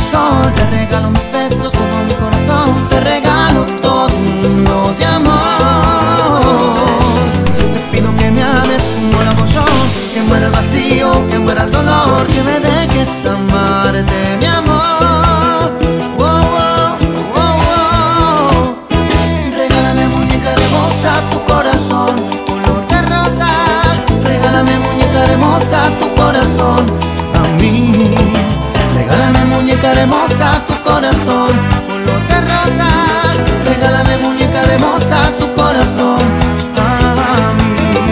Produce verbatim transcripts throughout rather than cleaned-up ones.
sol, te regalo mis besos, todo mi corazón, te regalo todo un mundo de amor. Te pido que me ames como lo hago yo, que muera el vacío, que muera el dolor, que me dejes amarte, mi amor. Wow, wow, wow, wow. Regálame, muñeca hermosa, tu corazón color de rosa. Regálame, muñeca hermosa, tu corazón a mí. Regálame, muñeca hermosa, tu corazón color de rosa. Regálame, muñeca hermosa, tu corazón a mí.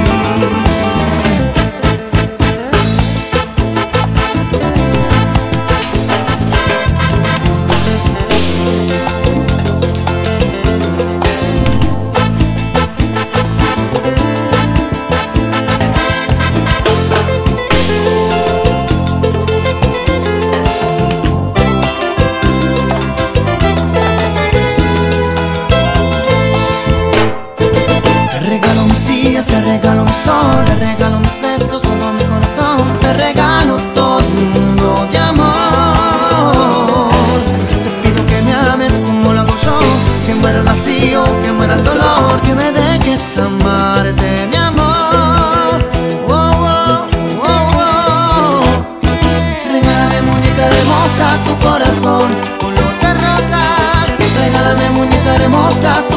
Te regalo mi sol, te regalo mis besos, todo mi corazón, te regalo todo un mundo de amor. Te pido que me ames como lo hago yo, que muera el vacío, que muera el dolor, que me dejes amarte, mi amor. Wow, wow, wow, wow. Regálame, muñeca hermosa, tu corazón color de rosa. Regálame, muñeca hermosa, tu